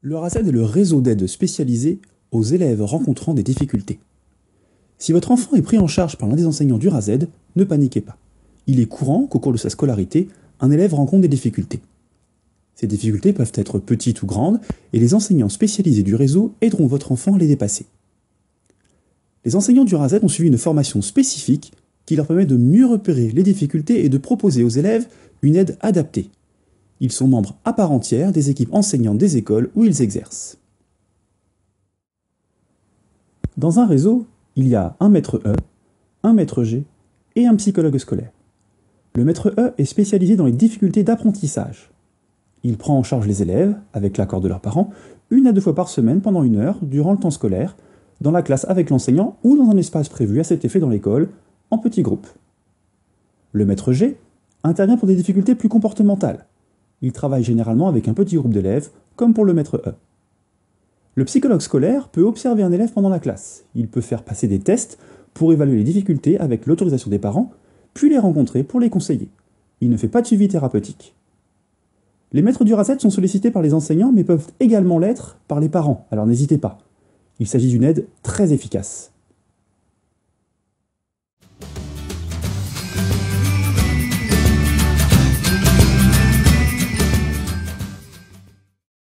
Le RASED est le réseau d'aide spécialisé aux élèves rencontrant des difficultés. Si votre enfant est pris en charge par l'un des enseignants du RASED, ne paniquez pas. Il est courant qu'au cours de sa scolarité, un élève rencontre des difficultés. Ces difficultés peuvent être petites ou grandes, et les enseignants spécialisés du réseau aideront votre enfant à les dépasser. Les enseignants du RASED ont suivi une formation spécifique qui leur permet de mieux repérer les difficultés et de proposer aux élèves une aide adaptée. Ils sont membres à part entière des équipes enseignantes des écoles où ils exercent. Dans un réseau, il y a un maître E, un maître G et un psychologue scolaire. Le maître E est spécialisé dans les difficultés d'apprentissage. Il prend en charge les élèves, avec l'accord de leurs parents, 1 à 2 fois par semaine pendant 1 heure durant le temps scolaire, dans la classe avec l'enseignant ou dans un espace prévu à cet effet dans l'école, en petits groupes. Le maître G intervient pour des difficultés plus comportementales. Il travaille généralement avec un petit groupe d'élèves, comme pour le maître E. Le psychologue scolaire peut observer un élève pendant la classe. Il peut faire passer des tests pour évaluer les difficultés avec l'autorisation des parents, puis les rencontrer pour les conseiller. Il ne fait pas de suivi thérapeutique. Les maîtres du RASED sont sollicités par les enseignants, mais peuvent également l'être par les parents, alors n'hésitez pas. Il s'agit d'une aide très efficace.